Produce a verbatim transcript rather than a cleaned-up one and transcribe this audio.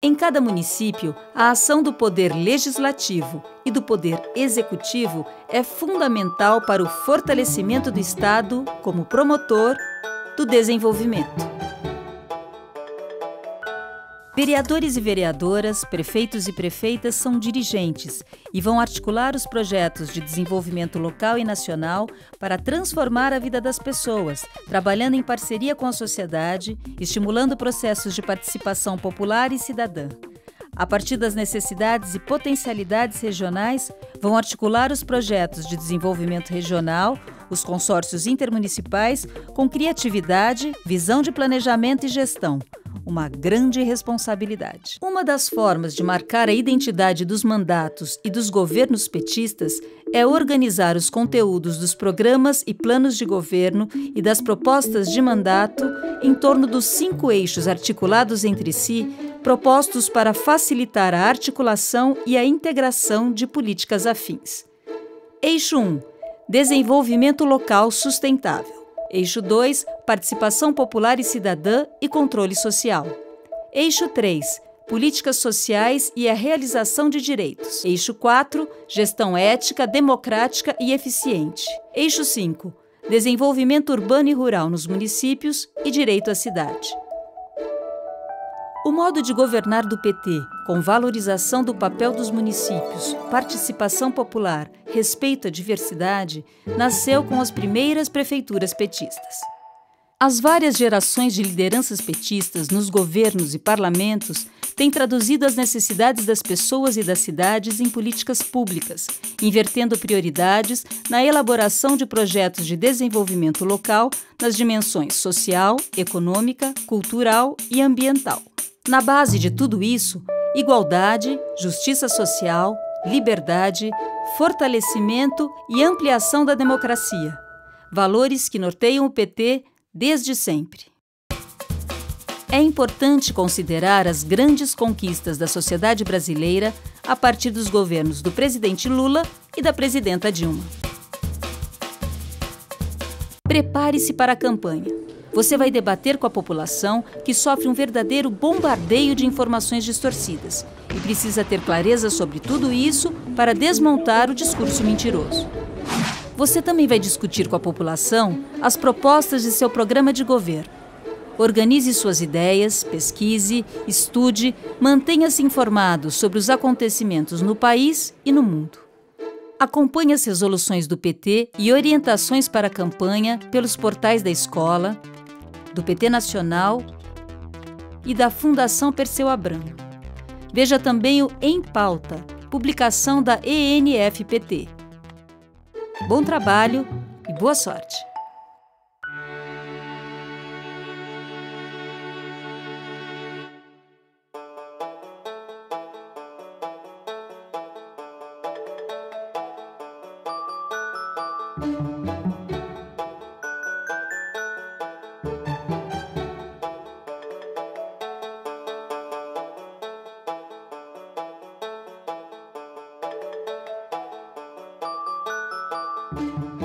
Em cada município, a ação do poder legislativo e do poder executivo é fundamental para o fortalecimento do Estado como promotor do desenvolvimento. Vereadores e vereadoras, prefeitos e prefeitas são dirigentes e vão articular os projetos de desenvolvimento local e nacional para transformar a vida das pessoas, trabalhando em parceria com a sociedade, estimulando processos de participação popular e cidadã. A partir das necessidades e potencialidades regionais, vão articular os projetos de desenvolvimento regional, os consórcios intermunicipais, com criatividade, visão de planejamento e gestão. Uma grande responsabilidade. Uma das formas de marcar a identidade dos mandatos e dos governos petistas é organizar os conteúdos dos programas e planos de governo e das propostas de mandato em torno dos cinco eixos articulados entre si, propostos para facilitar a articulação e a integração de políticas afins. Eixo um. Desenvolvimento local sustentável. Eixo dois, participação popular e cidadã e controle social. Eixo três, políticas sociais e a realização de direitos. Eixo quatro, gestão ética, democrática e eficiente. Eixo cinco, desenvolvimento urbano e rural nos municípios e direito à cidade. O modo de governar do P T, com valorização do papel dos municípios, participação popular, respeito à diversidade, nasceu com as primeiras prefeituras petistas. As várias gerações de lideranças petistas nos governos e parlamentos têm traduzido as necessidades das pessoas e das cidades em políticas públicas, invertendo prioridades na elaboração de projetos de desenvolvimento local nas dimensões social, econômica, cultural e ambiental. Na base de tudo isso, igualdade, justiça social, liberdade, fortalecimento e ampliação da democracia. Valores que norteiam o P T desde sempre. É importante considerar as grandes conquistas da sociedade brasileira a partir dos governos do presidente Lula e da presidenta Dilma. Prepare-se para a campanha. Você vai debater com a população que sofre um verdadeiro bombardeio de informações distorcidas e precisa ter clareza sobre tudo isso para desmontar o discurso mentiroso. Você também vai discutir com a população as propostas de seu programa de governo. Organize suas ideias, pesquise, estude, mantenha-se informado sobre os acontecimentos no país e no mundo. Acompanhe as resoluções do P T e orientações para a campanha pelos portais da escola, do P T Nacional e da Fundação Perseu Abramo. Veja também o Em Pauta, publicação da E N F P T. Bom trabalho e boa sorte! Thank you.